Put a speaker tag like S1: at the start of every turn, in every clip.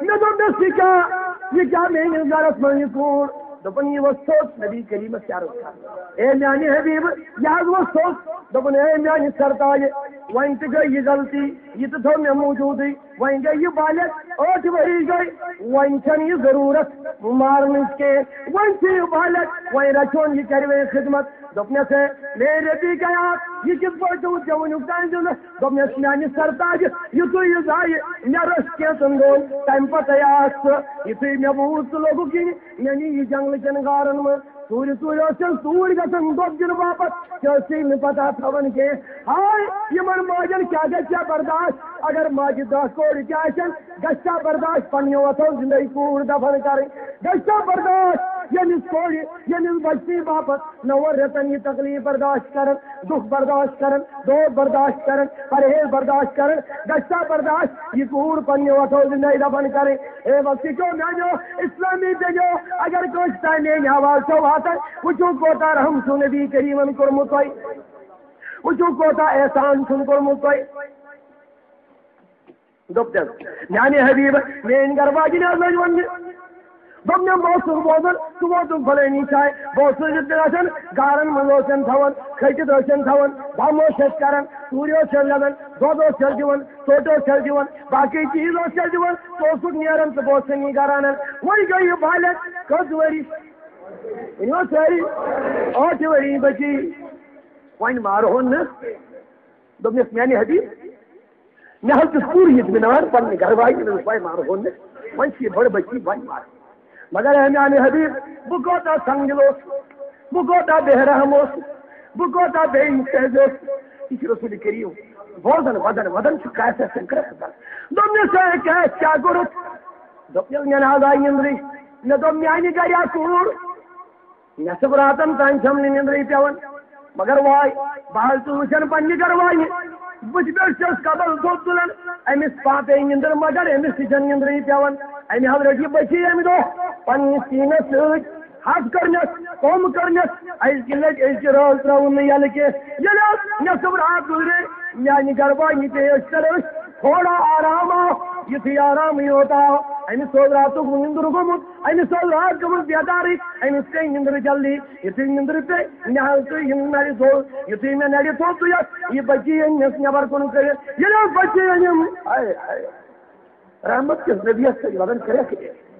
S1: مے دوپنس یہ کیا میٲنِس گرس منٛز یہِ کوٗر دوٚپُن یہِ ؤژھ سوٚت نبی کریٖمس کیٛاہ رٔژ کرنہٕ اے میانہِ حبیٖب یہِ حظ ؤژھ سوٚت دوٚپُن اے میانہِ سرتاج وۄنۍ تہِ گٔے یہِ غلطی یہِ تہِ تھوٚو مےٚ موٗجوٗدٕے وۄنۍ گٔے یہِ بالغ 8 ؤری گٔے وۄنۍ چھنہٕ یہِ ضروٗرت مارنٕچ کینٛہہ وۄنۍ چھِ یہِ بالغ وۄنۍ رچھون یہِ کرِ وۄنۍ خدمت دوٚپنس ہے میٲنۍ ربی گیا یہ کِتھ پٲٹھۍ چھُو ژےٚ ووٚنُکھ تانۍ دِنہٕ دوٚپنس میانہِ سرتاج یِتھُے یہِ زایہِ مےٚ رٔچھ کینٛژن دۄہن تمہِ پتہٕ آس سُہ یِتھُے مےٚ بوٗز ژٕ لوٚگُکھ یِنہِ مےٚ نی یہِ جنگلہٕ کٮ۪ن غارن منٛز ژوٗرِ ژوٗرِ ٲسۍ ژوٗرۍ گژھان دۄد دِنہٕ باپتھ ژےٚ ٲسٕے نہٕ پتہ تھاوان کینٛہہ ہاے یِمن ماجٮ۪ن کیٛاہ گژھِ ہا برداشت اگر ماجہِ 10 کورِ تہِ آسن گژھِ ہا برداشت پننیو اتھو زندگی کوٗر دفن کرٕنۍ گژھِ ہا برداشت ییٚمِس کورِ ییٚمِس بچسٕے باپتھ 9 رٮ۪تن یہِ تکلیٖف برداشت کران دُکھ برداشت کران دود برداشت کران پرہیز برداشت کران گژھِ ہا برداشت یہِ کوٗر پننیو اتھو زندگی دفن کرٕنۍ اے وقتی کیو میانیو اسلامی بیٚنیو اگر کٲنٛسہِ تانۍ میٲنۍ آواز چھو واتان وٕچھو کوتاہ رحم چھُ نبی کریٖمن کوٚرمُت تۄہہِ وٕچھو کوتاہ احسان چھُن کوٚرمُت تۄہہِ دوٚپنس میانہِ حبیٖب میٲنۍ گرٕ واجٮ۪نۍ حظ لٔج وننہِ دوٚپنم بہٕ اوسُس بوزان ژٕ ووتُکھ فلٲنی جایہِ بہٕ اوسُس گژھان گارن منٛز ٲسن تھاوان کھٔٹِتھ ٲسن تھاوان دم اوس اَسہِ کران ژوٗرِ اوس چھَس لگان دۄد اوس چھَس دِوان ژوٚٹ اوس چھَس دِوان باقٕے چیٖز اوس چھَس دِوان ژٕ اوسُکھ نیران تہٕ بہٕ اوسُس یہِ گرٕ انان وۄنۍ گٔے یہِ بالغ کٔژ ؤری ؤنِو سٲری 8 ؤری بچی وۄنۍ مارہون نہٕ دوٚپنس میانہِ حبیٖب مےٚ حظ چھُ پوٗرٕ اطمینان پننہِ گرٕ واجٮ۪نۍ دوٚپُس وۄنۍ مارہون نہٕ وۄنۍ چھِ یہِ بٔڑ بچی وۄنۍ مار مگر ہے میانہِ حبیٖب بہٕ کوتاہ سنگدِل اوسُس بہٕ کوتاہ بے رحم اوسُس بہٕ کوتاہ بے انصاف اوسُس یہِ چھُ رسوٗلِ کریٖم بوزان ودان ودان چھُ کاسس کران دوٚپنس ہے کیٛاہ کیٛاہ کوٚرُتھ دوٚپنس مےٚ نہ حظ آیہِ نِندرٕے مےٚ دوٚپ میانہِ گرِ آ کوٗر نٮ۪صٕف راتن تانۍ چھم نہٕ نِندرٕے پیٚوان مگر واے بہٕ حظ چھُس وٕچھان پننہِ گرٕ واجہِ بٕتھِ پٮ۪ٹھ چھَس کبل تھوٚد تُلان أمِس پیٚیہِ نِندٕر مگر أمِس تہِ چھنہٕ نِندرٕے پیٚوان أمۍ حظ رٔٹ یہِ بچی اَمہِ دۄہ پننِس سیٖنس سۭتۍ حد کٔرنس کوٚم کٔرنس أزکہِ لٹہِ أزکہِ رٲژ ترٛاوُن نہٕ یَلہٕ کینٛہہ ییٚلہِ حظ نٮ۪صٕف رات گُزرے میانہِ گرٕ واجنہِ پیٚیہِ أچھ أچھ تھوڑا آرام آو یُتھُے آرامٕے یوت آو أمِس اوس راتُک نِندُر گوٚمُت أمِس اوس رات گٔمٕژ بیدارٕے أمِس پیٚیہِ نِندٕر جلدی یُتھُے نِندٕر پیٚیہِ مےٚ حظ تُہۍ یِم نرِ تھوٚد یُتھُے مےٚ نرِ تھوٚد تُہۍ یہِ بچی أنِس نٮ۪بر کُن کٔرِتھ ییٚلہِ حظ بچی أنِم ہاے ہاے رحمت کِس نبیس سۭتۍ ودان کریکھ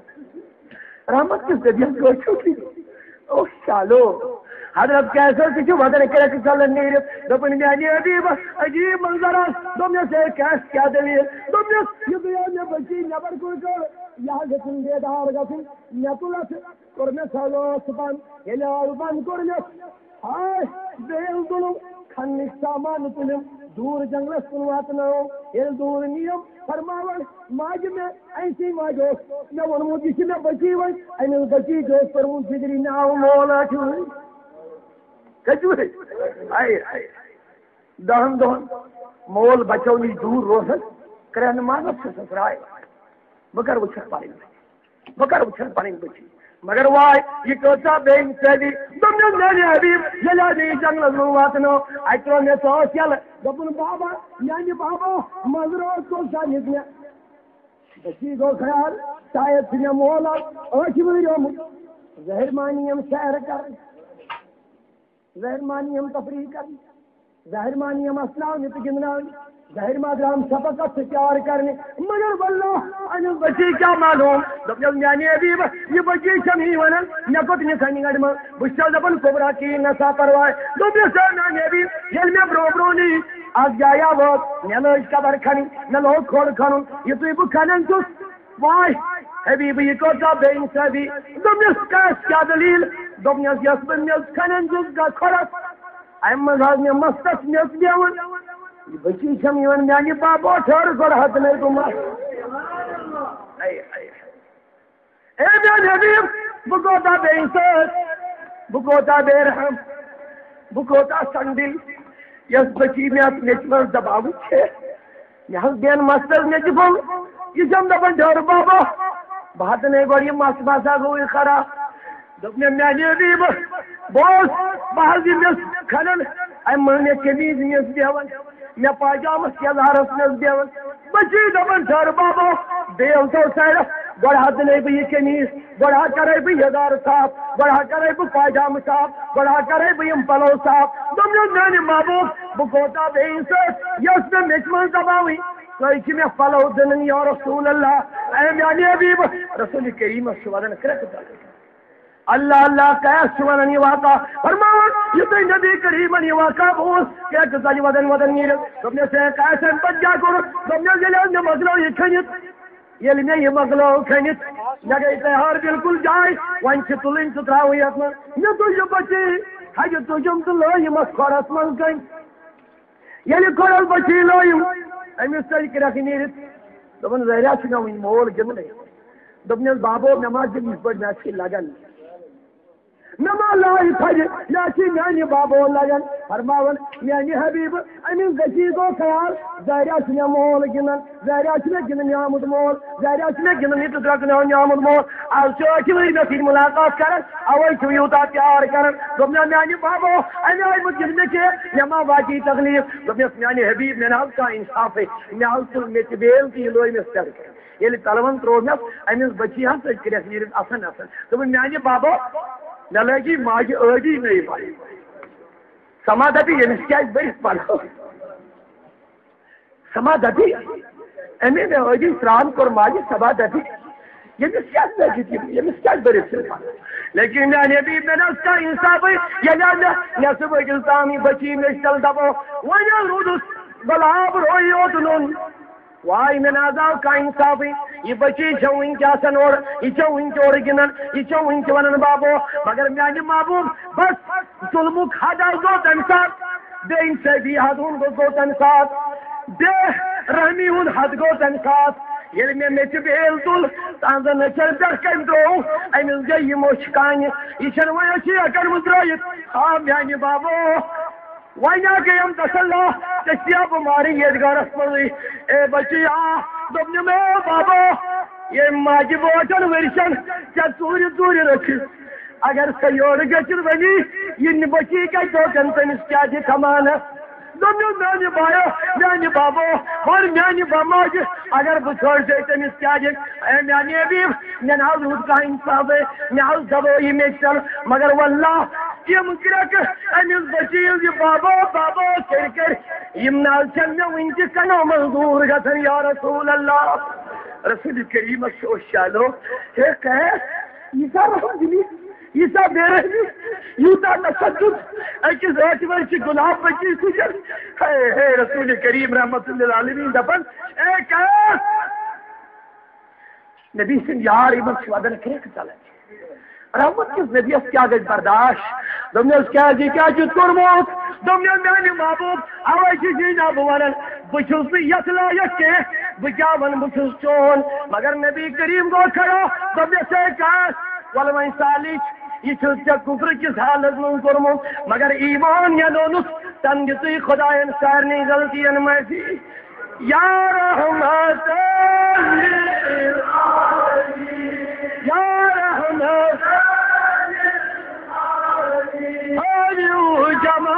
S1: رحمت کِس نبیس گٔے او چالو حضرت کیسر تہِ چھُ ودان کریکھ ژلان نیٖرِتھ دوٚپُن میانہِ حبیٖب عجیٖب منظر دوٚپنس ہے کیٛاہ کیٛاہ دٔلیٖل دوٚپنس یُتھُے حظ مےٚ بچی نٮ۪بر کُن کٔر یہِ حظ گژھُن بیدار گژھُن مےٚ تُل اَتھ کوٚر مےٚ سالوس بنٛد ییٚلہِ آز بنٛد کوٚر مےٚ ہاے بیٚیہِ تُلُم کھننٕکۍ سامان تُلِم دوٗر جنگلس کُن واتنٲوم ییٚلہِ دوٗر نِیِم فرماوان ماجہِ مےٚ أمسٕے ماجہِ اوس مےٚ ووٚنمُت یہِ چھِ مےٚ بچی وۄنۍ أمِس بچی تہِ اوس کوٚرمُت فِکرِ مےٚ آو مول آٹھوٕے کٔژِ ہاے ہاے 10 دۄہن مول بچو نِش دوٗر روزان کرٛہنہٕ مازس چھُسس راے بہٕ کر وٕچھکھ پنٕنۍ بچی بہٕ کر وٕچھکھ پنٕنۍ بچی مگر واے یہِ کۭژاہ بے انصٲفی دوٚپنس میانہِ حبیٖب ییٚلہِ حظ یہِ جنگلس منٛز واتنٲو اَتہِ ترٛٲو مےٚ ژاس یَلہٕ دوٚپُن بابا میانہِ بابا منٛزٕ کوٚت سانِس مےٚ بچی گوٚو خیال شاید چھُ مےٚ مول آز 8 ؤری آمُت ظٲہِر مانی یِم سیر کرٕنۍ ظٲہِر مانی یِم تفریح کرٕنۍ ظٲہِر مانی یِم اسناونہِ تہٕ گِنٛدناونہِ ظٲہِر ما درٛام شفقت تہٕ پیار کرنہِ مگر واللہ أمِس بچی کیٛاہ معلوٗم دوٚپنس میانہِ حبیٖب یہِ بچی چھم یی ونان مےٚ کوٚت نِتھن گرِ منٛز بہٕ چھَس دپان کُبرا کِہیٖنۍ نہ سا پرواے دوٚپنس ہے میانہِ حبیٖب ییٚلہِ مےٚ برونٛہہ برونٛہہ نی اکھ جایا وٲژ مےٚ لٲج قبر کھنٕنۍ مےٚ لوگ کھوٚڑ کھنُن یِتھُے بہٕ کھنان چھُس واے حبیٖب یہِ کۭژاہ بے انصٲفی دوٚپنس کیٛاہ دٔلیٖل دوٚپنس یۄس بہٕ میٚژ کھنان چھُس کھۄڑس اَمہِ منٛز حظ مےٚ مستس میٚژ دِوان یہِ بچی چھم یِوان میانہِ بابا ٹھٔہر گۄڈٕ ہتنٕے دوٚپمس اے میانہِ حبیٖب بہٕ کوتاہ بے انصاف بہٕ کوتاہ بے رحم بہٕ کوتاہ سنگدِل یۄس بچی مےٚ اتھ میٚژِ منٛز دباوٕچ چھِ مےٚ حظ دِین مستس میٚژِ پھوٚل یہِ چھم دپان ٹھٔہر بابا بہٕ ہتنٕے گۄڈٕ یہِ مس باسا گوٚو یہِ خراب دوٚپ مےٚ میانہِ حبیٖب بہٕ حظ یہِ میٚژ کھنان اَمہِ منٛز مےٚ قمیٖض میٚژ بیٚہوان مےٚ پاجامس یزارس میٚژ بیٚہوان بچی دپان ٹھٔہر بابا بیل تو سائر گوڑا دلے بہ یہ قمیص گوڑا کرے بہ یزار صاف گوڑا کرے بہ پاجام صاف گوڑا کرے بہ یم پلو صاف دمو میانہ محبوب بہ کوتا بے ست یس میں مچمن دباوی تھی میں پلو دن یا رسول اللہ اے میانہ حبیب رسول کریم ودان کرک اللہ اللہ کیس ونان یہ واقع فرماؤ یہ تو نبی کریم یہ واقع بوس کیا کسا یہ ودن ودن نیل دمنے سے کیسن پت کیا کرو دمنے سے مغلو یہ کھنیت یل میں یہ مغلو کھنیت لگے تیار بالکل جائے ون سے تلن سے تراو یہ میں تو یہ بچی حج تجم تو لو یہ مسخرت من کن یل کھڑل بچی لو یہ امس سے کرک نیرت دمن زہرا چھنا ون مول گندے دمنے بابو نماز دن اس پر میں لگن نما لائی تھج یا چی میانی بابو لگن فرماون میانی حبیب امین گچی کو خیال زہریا چھنے مول گنن زہریا چھنے گنن نیامد مول زہریا چھنے گنن نیت درکن نیامد مول آج چوکی وی نصیر ملاقات کرن اوئی چویوتا پیار کرن دمنا میانی بابو امی آئی مجھنے کے نما واقعی تغلیف دمنا میانی حبیب میں ناز کا انصاف ہے میاز تل میتبیل کی لوئی مستر کرن یلی تلون ترومس امس بچی ہم سچ کرس نیرن اصن اصن دمن میانی بابو نہ لگی ماجہ عادی نہیں پائی سما دبی یمس کیا برس پڑھو سما دبی امی میں عادی سران کور ماجہ سما دبی یمس کیا لگی یمس کیا برس لیکن میں نبی میں نے اس کا انصاف ہے یہ نہ صبح گلتامی بچی میں چل دبو وجہ رودس بلاب روئی اوتنون وائی میں نازاو کا انصاف ہے یہ بچی چوئن کیا سنور یہ چوئن چور گنن یہ چوئن چونن بابو مگر میانی محبوب بس ظلمو کھادا گو تن ساتھ بے انصافی حدون گو تن ساتھ بے رحمی ہون حد گو تن ساتھ یل میں میچ بیل تل تانزا نچر در کن دو ایمز گئی یہ موشکانی یہ چنوی اچھی اکر مدرائیت میانی بابو وائنا کے ہم تسلح تشتیہ بماری یدگار اسمالی اے بچی دبنی میں بابا یہ ماجی بوچن ورشن چا توری رکھ اگر سیور گچر بنی یہ بچی کا دو کنتنس کیا جی کمانا دبنی میانی بایا میانی بابا اور میانی باماج اگر بچھوڑ دیتے مس کیا جی اے میانی عبیب میں ناز رود کا انصاف ہے ناز دبوئی میں چل مگر واللہ یہ مکرک امس بچیل یہ بابا بابا کر یم نال چن میں ونچ کنو مزدور گھن یا رسول اللہ رسول کریم شو شالو ہے کہ عیسیٰ رحمدلی عیسیٰ بے رحمی یوتا تشدد اکس اعتبار کی گلاب بچی سجر ہے رسول کریم رحمت اللہ عالمین دفن اے کہ نبی سن یار ایمن شوادن کریک چلے رحمت کس نبی اس کیا گئی برداشت دمنے اس کیا جی کیا جو ترموت دمنے میانی محبوب آوائی چی جینا بوانن بچوس بھی یسلا یکے بجاون بچوس چون مگر نبی کریم کو کھڑا دمنے سے کہا والوائن سالیچ یہ چھلچہ کفر کس حالت میں کرمو مگر ایمان یا نونس تنگتی خدا انسار نہیں غلطی انمائیسی یا رحمت یا رحمت آلیو جمع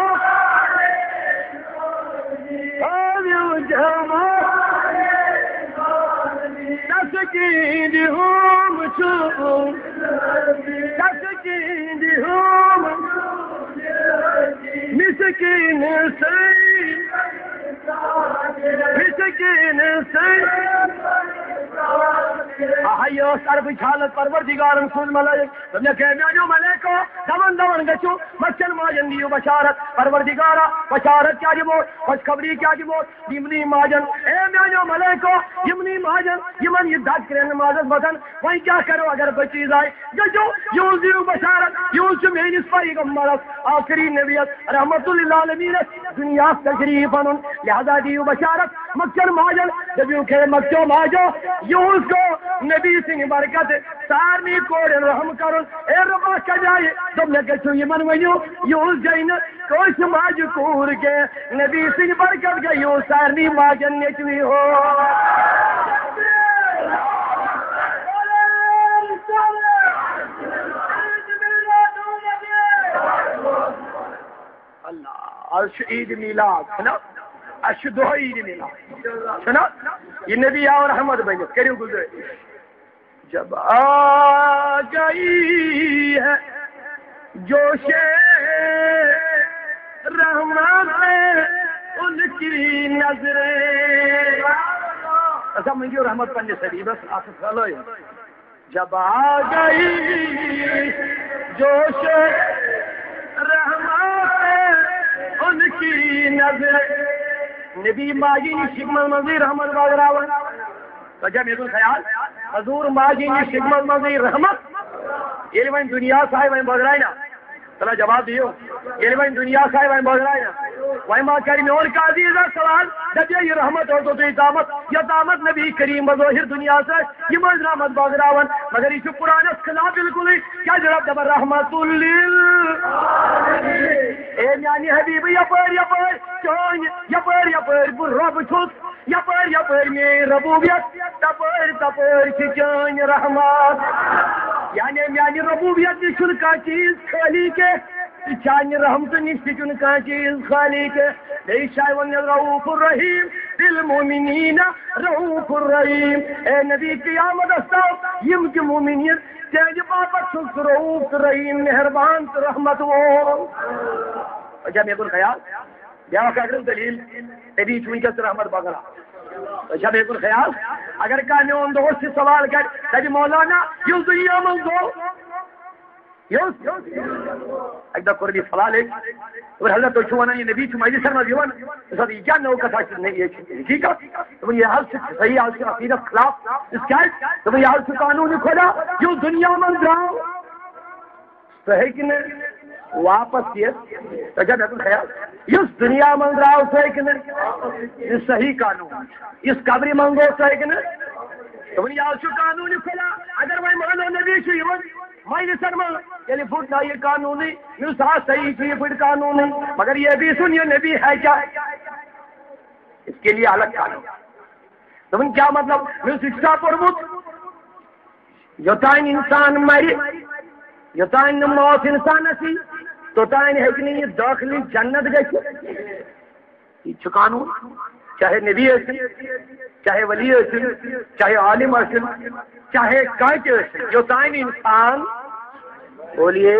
S1: آلیو جمع تسکین ہم چون تسکین ہم مسکین سی مسکین سی آئیو سرب حالت پروردگارن سوز ملائک تم نے کہمیانیو ملیکو دمن گچو مچن ماجن دیو بشارت پروردگارا بشارت کیا جی موت خوشخبری کیا جی موت یمنی ماجن اے میانیو ملیکو یمنی ماجن یمن یہ داد کریں نمازت بدن وہی کیا کرو اگر بچیز آئے گچو یون دیو بشارت یون سے میں اس پر ایک آخری نبیت رحمت اللہ عالمین دنیا تشریف انن لہذا دیو بشارت مچن ماجن جبیو کہ مچو ماجو یون کو نبی سنگھ برکت سارنی کور رحم کرن اے ربا کجائے تم نے کچھ یمن ونیو یوز جائن کوش ماج کور کے نبی سنگھ برکت گئی یو سارنی ماجن نچوی ہو اللہ عرش عید میلاد سنا اشدو عید میلاد سنا یہ نبی اور رحمت بنت کرو گزر جب آ گئی ہے جوش رحمت ان کی نظریں ایسا منگی رحمت پنجے سری بس آپ سالو جب آ گئی جوش رحمت ان کی نظریں نبی ماجی شکمل مزید رحمت باغراون وجہ میرے خیال حضور ماجی شکمل مزید رحمت یہ وہیں دنیا صاحب وہیں باغرائے نا چلا جواب دیو یہ وہیں دنیا صاحب وہیں باغرائے نا وہیں ماں کری میں اور کا عزیزہ سوال جب یہ رحمت ہو تو دامت یا دامت نبی کریم بظاہر دنیا سے یہ مز رحمت باغراون مگر یہ قرآن اس خلاف بالکل ہی کیا جناب دبر رحمت اے میانی حبیب یپر رب چھت یپر میں ربوبیت تپر چان رحمت یعنی میانی ربوبیت چھن کا چیز خالی کے چان رحمت نش چھن کا چیز خالی کے رؤوف الرحیم بالمؤمنین رؤوف الرحیم اے نبی قیامت استاؤ یم کے مومنین تیج باپت چھس رؤوف الرحیم مہربان رحمت وہ جب میرے خیال بیاہ اگر دلیل نبی چونکہ رحمت بغرا جب میرے خیال اگر کہنے ان دوست سے سوال کر تجھ مولانا یوں دنیا من دو ایک دفعہ قربی سوال ایک اور حضرت تو چھوانا یہ نبی چھمائی سر مزیوان سر یہ کیا نو کتھا نہیں یہ ٹھیک ہے تو یہ حل سے صحیح حل سے عقیدت خلاف اس کیا ہے تو یہ حل سے قانون کھولا یوں دنیا من جاؤ صحیح کہ نہیں واپس یہ جب خیال اس دنیا من راؤ صحیح کہ نہیں یہ صحیح قانون اس قبری منگو صحیح کہ نہیں تو یہ حل سے قانون کھولا اگر وہ مانو نبی چھو میں سرما یعنی فٹ نہ یہ قانونی میرے ساتھ صحیح تھی یہ فٹ قانونی مگر یہ بھی سن یہ نبی ہے کیا اس کے لیے الگ قانون تو کیا مطلب میرے شکشا پرمت یوتائن انسان مری یوتائن موت انسان اسی توتائن ہے کہ نہیں یہ داخلی جنت گئی یہ قانون چاہے نبی حسن چاہے ولی حسن چاہے عالم حسن چاہے کائٹ حسن یوتائن انسان بولیے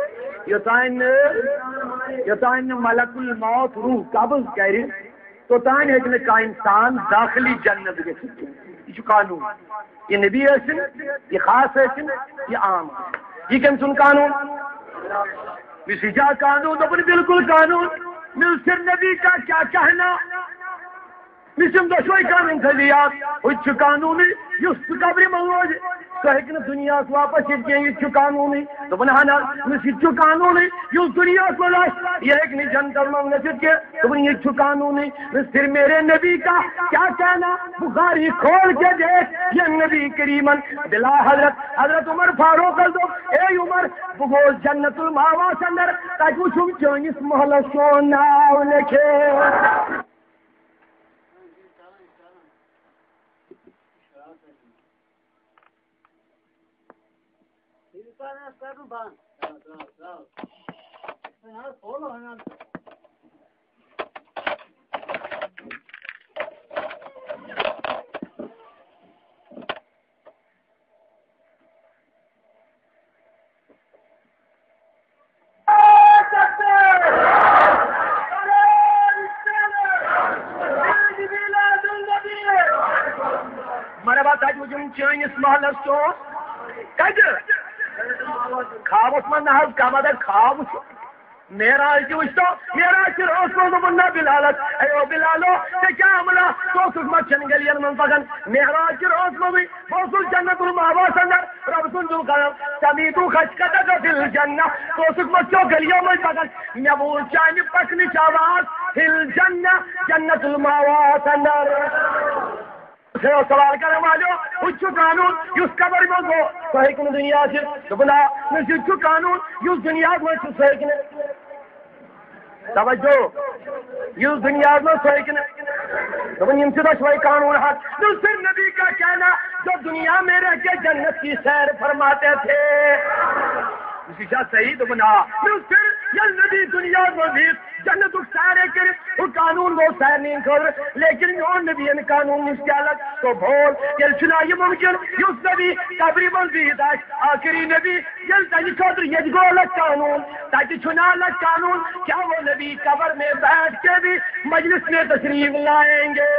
S1: یوتائن ملک الموت روح قبض کہہ رہی توتائن ہے کہ کا انسان داخلی جنت گئی یہ قانون یہ نبی حسن یہ خاص حسن یہ عام یہ کم سن قانون مسیجا قانون تو بالکل قانون مل سر نبی کا کیا کہنا مسلم دشوئی قانون تھا لیا وہ قانونی یس قبر موج تو ہے کہ دنیا سے واپس یہ قانونی تو بنانا یہ قانونی یس دنیا کو لاش یہ ایک نہیں جنتر مانگنا چاہیے تو یہ قانونی پھر میرے نبی کا کیا کہنا بخاری کھول کے دیکھ یہ نبی کریمن بلا حضرت عمر فاروق اے عمر بگول جنت الماوا سندر تاکہ چھم چونس محلہ سوناو لکھے مارا بات آج مجھے چینس محلہ سون خوابس من نہ کم ادر خواب معراج تہ وچھتو معراج روز مولانا بلالت ایو بلالو تے کیا عملہ تو مچھن گلیاں من پکان معراج روز موی بوسل جنت الماوا سندر رب سن جو کرم سمیتو خشکتا فل جنہ تو مچھو گلیوں من پکان نبول چانی پکنی چاواز فل جنہ جنت الماوا سندر سوال کرنے والوں اچھ قانون اس قبر میں گو صحیح کن دنیا سے تو بنا اچھ قانون اس دنیا میں صحیح کن توجہ اس دنیا میں صحیح کن تو بنا امتدہ شوئی قانون حق دوسر نبی کا کہنا جو دنیا میں رہ کے جنت کی سیر فرماتے تھے اسی شاہ صحیح تو بنا دوسر یہ نبی دنیا میں بھی جنت سارے کر وہ قانون گو سیر نہیں کر لیکن میون نبی قانون نش الگ تو بول یل چنا یہ ممکن اس نبی قبری من بہت آخری نبی یل تجھ خاطر یہ گو الگ قانون تجھ چنا الگ قانون کیا وہ نبی قبر میں بیٹھ کے بھی مجلس میں تشریف لائیں گے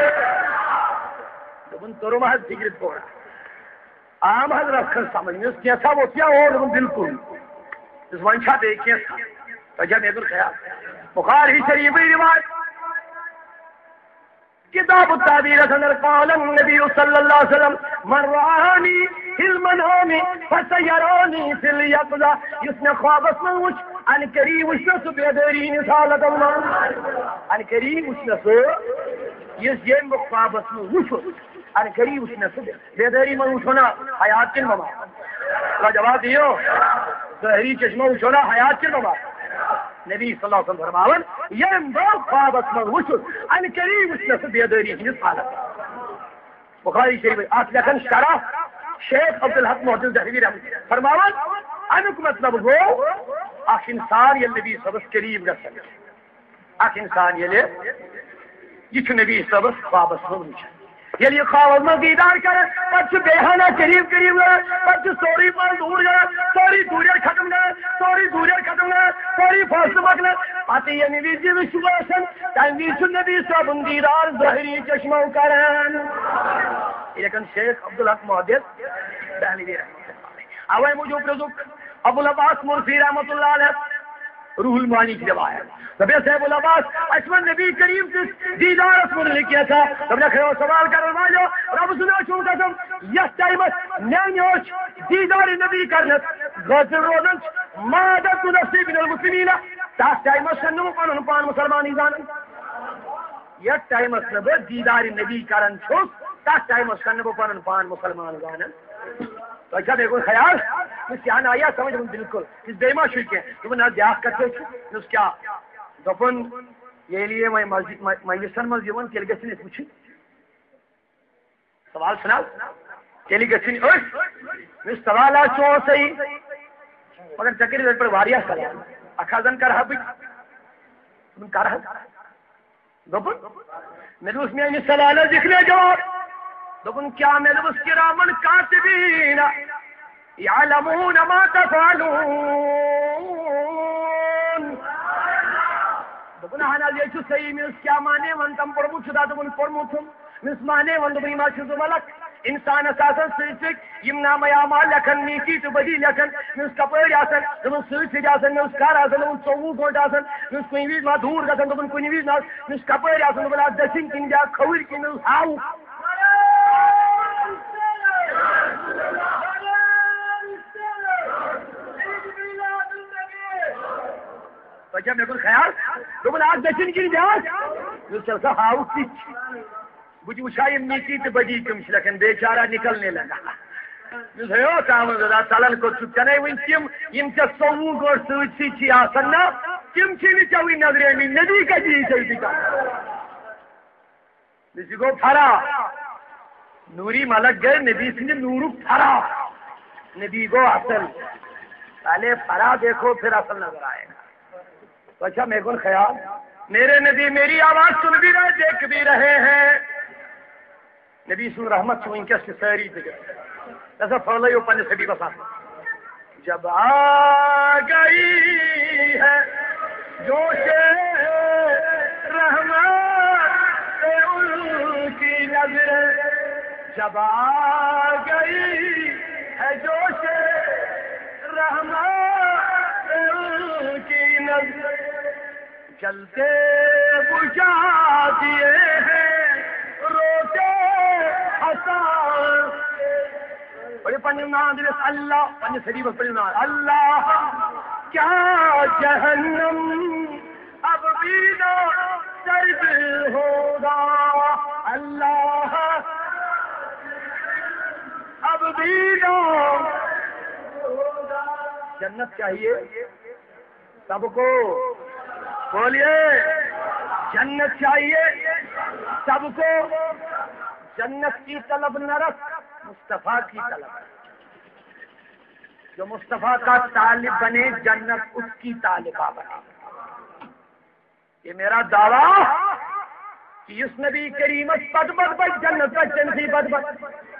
S1: تو محض فکر پورا عام حضرت کھن سمجھ میں کیا تھا وہ کیا اور بالکل اس ونشا بے کیا تھا وجہ میں خیال بخاری شریف روایت کتاب التعبیر اندر قال النبی صلی اللہ علیہ وسلم من رآنی فی المنام فسیرانی فی الیقظہ اس نے خواب اس میں وچ ان قریب اس نے سب بیدرین سالت اللہ ان قریب اس نے سب یہ خواب اس میں وچ ان قریب اس نے سب بیدری من وچھونا حیات کن مما کا جواب دیو ظاہری چشمہ وچھونا حیات کن مما نبی صلی اللہ علیہ وسلم فرماون یم با خواب اس میں وچھ ان قریب اس نے بیداری ہندس حالت بخاری شریف آت لکھن شرح شیخ عبدالحق محد دہلوی رحمۃ فرماون انک مطلب گو اخ انسان یل نبی صبس قریب گژھن اخ انسان یل یہ نبی صبس خوابس من وچھ یل یہ خواب میں دیدار کر پتہ بیہانہ قریب قریب گئے پتہ سوری پر دور گئے سوری دوریاں ختم گئے سوری دوریاں ختم گئے سوری فاصلہ مکلے پتہ یہ نبی جی وشواسن تنوی چھ نبی صاحب دیدار ظاہری چشمہ کرن لیکن شیخ عبدالحق محدث دہلوی رحمۃ اللہ علیہ اوے موجود رزق ابو العباس مرسی رحمۃ اللہ علیہ روح المعانی کی روایت ربیع صاحب العباس اشمن نبی کریم سے دیدار اسمن لکھیا تھا تب نے خیال سوال کر رہا جو رب سنا چون قسم یہ ٹائمت نینیوچ دیدار نبی کرنت غازر روزن مادت نفسی من المسلمین تاس ٹائمت سنو پانن پان مسلمانی زانن یہ ٹائمت نبی دیدار نبی کرن چھوس تاس ٹائمت سنو پانن پان مسلمان زانن تو اچھا دیکھو خیال اس یہاں آیا سمجھ رہا بالکل اس بیما شوئی کے تو نہ دیاس کرتے اس کیا دپن یہ لیے میں مسجد مجلسن مز یون تیل گژھن وچھن سوال سنا تیل گژھن مس سوال چو صحیح مگر چکر پر واریا سوال اکھازن کر ہب کر دپن میں اس میں سوال ذکر جواب دپن کیا میں اس کرامن کاتبین یعلمون ما تفعلون دپن ہانا یہ صحیح میں اس کیا مانے ون تم پڑھو چھدا دپن پڑھو تم مس مانے ون دپن ما چھو ملک انسان اساسا سچ یم نام اعمال لکھن نیکی تو بدی لکھن مس کپڑ آسن دپن سچ آسن مس کار آسن 24 گھنٹہ آسن مس کوئی ویز ما دور گژھن دپن کوئی ویز مس کپڑ آسن دپن دسن کن جا کھویر کن ہاو بچہ میں خیال دپن آج دچن کن بیاس چلتا ہاؤ تچ بچ وچھا نیکی تو بدی کم لکھن بیچارہ نکلنے لگا ثلن کو چنے ون تم یم ے 24 گھنٹہ سی آسن نا تم ے وی نظر نبی کتی گو پھرا نوری ملک گئے نبی سند نور پھرا نبی گو اصل پہلے پھرا دیکھو پھر اصل نظر آئے گا تو اچھا میرے کو خیال میرے نبی میری آواز سن بھی رہے دیکھ بھی رہے ہیں نبی سن رحمت سن ان کے ساری جگہ ایسا فولو پنج سبھی بسا جب آ گئی ہے جوش رحمت ان کی نظر جب آ گئی ہے جوش رحمت ان کی نظر چلتے بجھا دیے ہیں روتے حسان بڑے پنجم نام دے اللہ پنج شریف پنجم نام اللہ کیا جہنم اب بھی نہ سرد ہوگا اللہ اب بھی نہ جنت چاہیے سب کو بولیے جنت چاہیے سب کو جنت کی طلب نہ رکھ مصطفیٰ کی طلب جو مصطفیٰ کا طالب بنے جنت اس کی طالبہ بنے یہ میرا دعویٰ کہ اس نبی کریم پت بد بد جنت کا چنسی بد بد